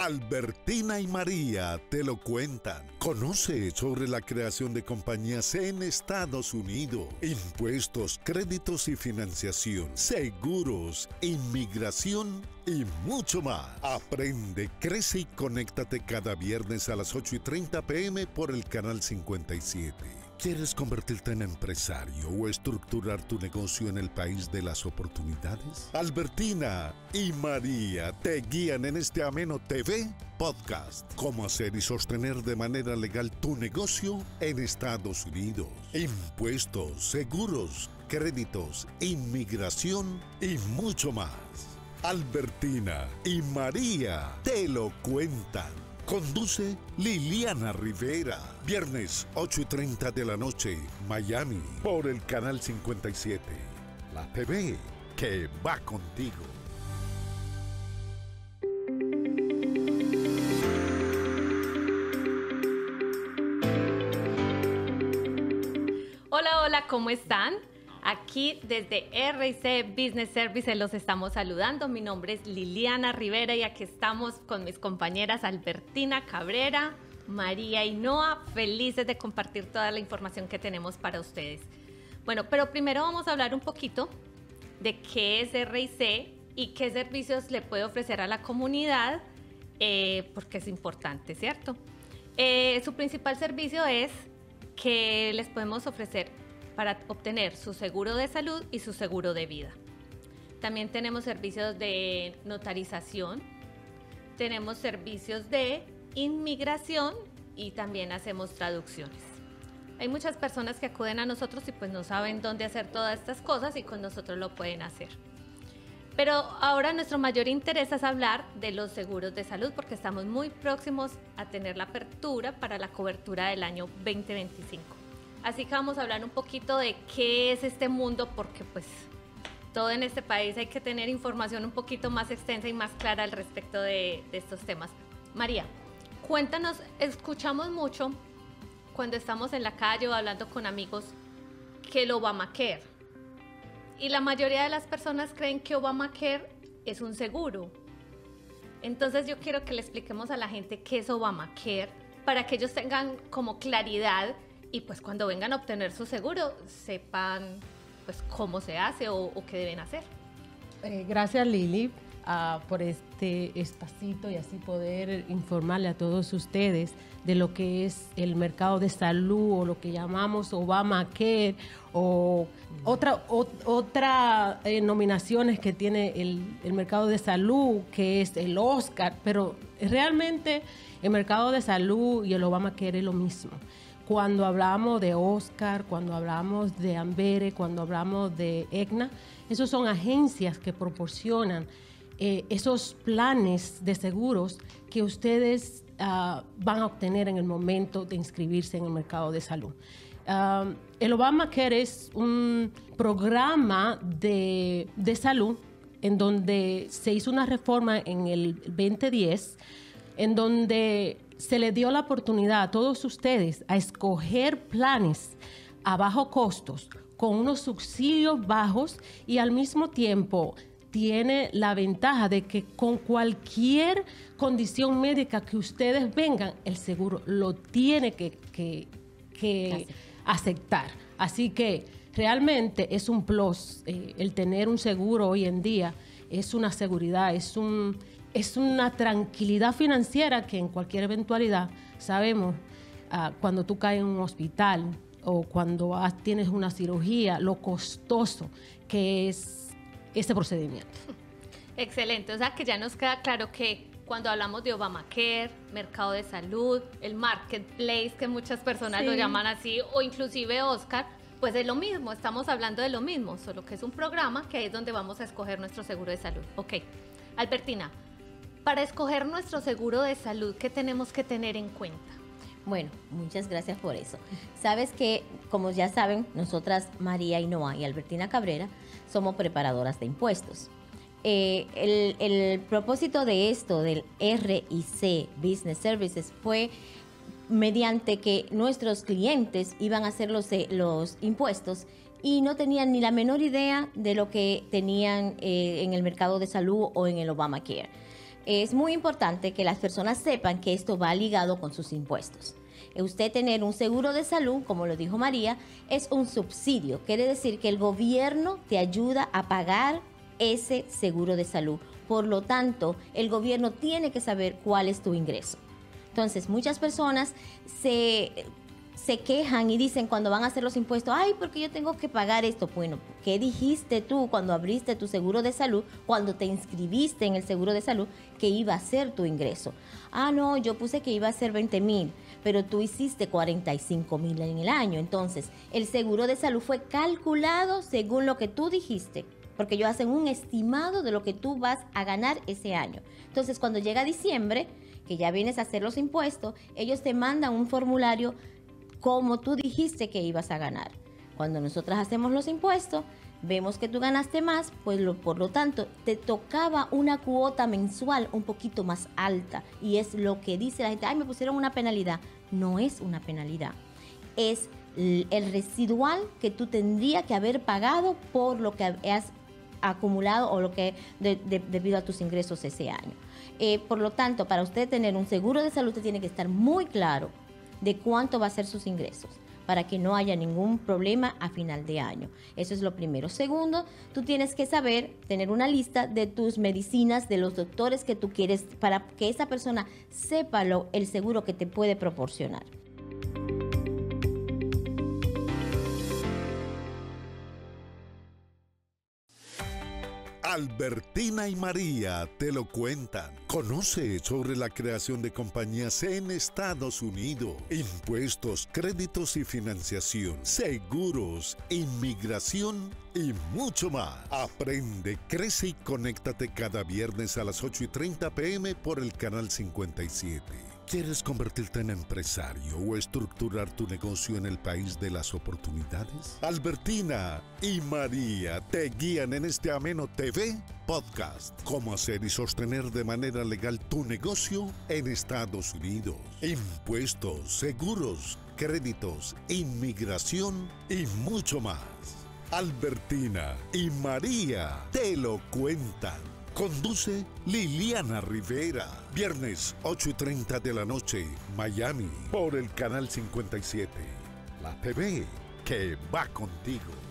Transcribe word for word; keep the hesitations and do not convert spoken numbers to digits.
Albertina y María te lo cuentan. Conoce sobre la creación de compañías en Estados Unidos, impuestos, créditos y financiación, seguros, inmigración y mucho más. Aprende, crece y conéctate cada viernes a las ocho y treinta p m por el canal cincuenta y siete. ¿Quieres convertirte en empresario o estructurar tu negocio en el país de las oportunidades? Albertina y María te guían en este ameno T V podcast. Cómo hacer y sostener de manera legal tu negocio en Estados Unidos. Impuestos, seguros, créditos, inmigración y mucho más. Albertina y María te lo cuentan. Conduce Liliana Rivera. Viernes ocho y treinta de la noche, Miami, por el canal cincuenta y siete. La T V que va contigo. Hola, hola, ¿cómo están? Aquí desde R C Business Services los estamos saludando. Mi nombre es Liliana Rivera y aquí estamos con mis compañeras Albertina Cabrera, María y Noa, felices de compartir toda la información que tenemos para ustedes. Bueno, pero primero vamos a hablar un poquito de qué es R I C y qué servicios le puede ofrecer a la comunidad, eh, porque es importante, ¿cierto? Eh, su principal servicio es que les podemos ofrecer para obtener su seguro de salud y su seguro de vida. También tenemos servicios de notarización, tenemos servicios de inmigración y también hacemos traducciones. Hay muchas personas que acuden a nosotros y pues no saben dónde hacer todas estas cosas y con nosotros lo pueden hacer. Pero ahora nuestro mayor interés es hablar de los seguros de salud porque estamos muy próximos a tener la apertura para la cobertura del año veinte veinticinco. Así que vamos a hablar un poquito de qué es este mundo, porque pues todo en este país hay que tener información un poquito más extensa y más clara al respecto de, de estos temas. María, cuéntanos, escuchamos mucho cuando estamos en la calle o hablando con amigos que el Obamacare. Y la mayoría de las personas creen que Obamacare es un seguro. Entonces yo quiero que le expliquemos a la gente qué es Obamacare para que ellos tengan como claridad y pues cuando vengan a obtener su seguro sepan pues cómo se hace o, o qué deben hacer. Eh, gracias Lili uh, por este espacito y así poder informarle a todos ustedes de lo que es el mercado de salud o lo que llamamos Obamacare o otra, o, otra eh, nominaciones que tiene el, el mercado de salud, que es el Oscar, pero realmente el mercado de salud y el Obamacare es lo mismo. Cuando hablamos de Oscar, cuando hablamos de Ambere, cuando hablamos de Aetna, esos son agencias que proporcionan eh, esos planes de seguros que ustedes uh, van a obtener en el momento de inscribirse en el mercado de salud. Uh, el Obamacare es un programa de, de salud en donde se hizo una reforma en el veinte diez, en donde se le dio la oportunidad a todos ustedes a escoger planes a bajo costos, con unos subsidios bajos y al mismo tiempo tiene la ventaja de que con cualquier condición médica que ustedes vengan, el seguro lo tiene que, que, que aceptar. Así que realmente es un plus. Eh, el tener un seguro hoy en día es una seguridad, es un... Es una tranquilidad financiera que en cualquier eventualidad sabemos uh, cuando tú caes en un hospital o cuando has, tienes una cirugía, lo costoso que es este procedimiento. Excelente, o sea que ya nos queda claro que cuando hablamos de Obamacare, mercado de salud, el marketplace que muchas personas sí lo llaman así o inclusive Oscar, pues es lo mismo, estamos hablando de lo mismo, solo que es un programa que es donde vamos a escoger nuestro seguro de salud. Ok, Albertina, para escoger nuestro seguro de salud, ¿qué tenemos que tener en cuenta? Bueno, muchas gracias por eso. Sabes que, como ya saben, nosotras, María y Noa y Albertina Cabrera, somos preparadoras de impuestos. Eh, el, el propósito de esto, del R I C Business Services, fue mediante que nuestros clientes iban a hacer los, los impuestos y no tenían ni la menor idea de lo que tenían eh, en el mercado de salud o en el Obamacare. es muy importante que las personas sepan que esto va ligado con sus impuestos. Usted tener un seguro de salud, como lo dijo María, es un subsidio. Quiere decir que el gobierno te ayuda a pagar ese seguro de salud. Por lo tanto, el gobierno tiene que saber cuál es tu ingreso. Entonces, muchas personas se, se quejan y dicen cuando van a hacer los impuestos, ay, porque yo tengo que pagar esto. Bueno, ¿qué dijiste tú cuando abriste tu seguro de salud, cuando te inscribiste en el seguro de salud, que iba a ser tu ingreso? Ah, no, yo puse que iba a ser veinte mil, pero tú hiciste cuarenta y cinco mil en el año. Entonces, el seguro de salud fue calculado según lo que tú dijiste, porque ellos hacen un estimado de lo que tú vas a ganar ese año. Entonces, cuando llega diciembre, que ya vienes a hacer los impuestos, ellos te mandan un formulario como tú dijiste que ibas a ganar. Cuando nosotras hacemos los impuestos, vemos que tú ganaste más, pues lo, por lo tanto, te tocaba una cuota mensual un poquito más alta. Y es lo que dice la gente, ay, me pusieron una penalidad. No es una penalidad, es el residual que tú tendrías que haber pagado por lo que has acumulado o lo que de, de, debido a tus ingresos ese año. Eh, por lo tanto, para usted tener un seguro de salud, usted tiene que estar muy claro de cuánto va a ser sus ingresos para que no haya ningún problema a final de año. Eso es lo primero. Segundo, tú tienes que saber, tener una lista de tus medicinas, de los doctores que tú quieres, para que esa persona sepa lo, el seguro que te puede proporcionar. Albertina y María te lo cuentan. Conoce sobre la creación de compañías en Estados Unidos, impuestos, créditos y financiación, seguros, inmigración y mucho más. Aprende, crece y conéctate cada viernes a las ocho y treinta p m por el canal cincuenta y siete. ¿Quieres convertirte en empresario o estructurar tu negocio en el país de las oportunidades? Albertina y María te guían en este ameno T V podcast. Cómo hacer y sostener de manera legal tu negocio en Estados Unidos. Impuestos, seguros, créditos, inmigración y mucho más. Albertina y María te lo cuentan. Conduce Liliana Rivera. Viernes ocho y treinta de la noche, Miami, por el canal cincuenta y siete. La T V que va contigo.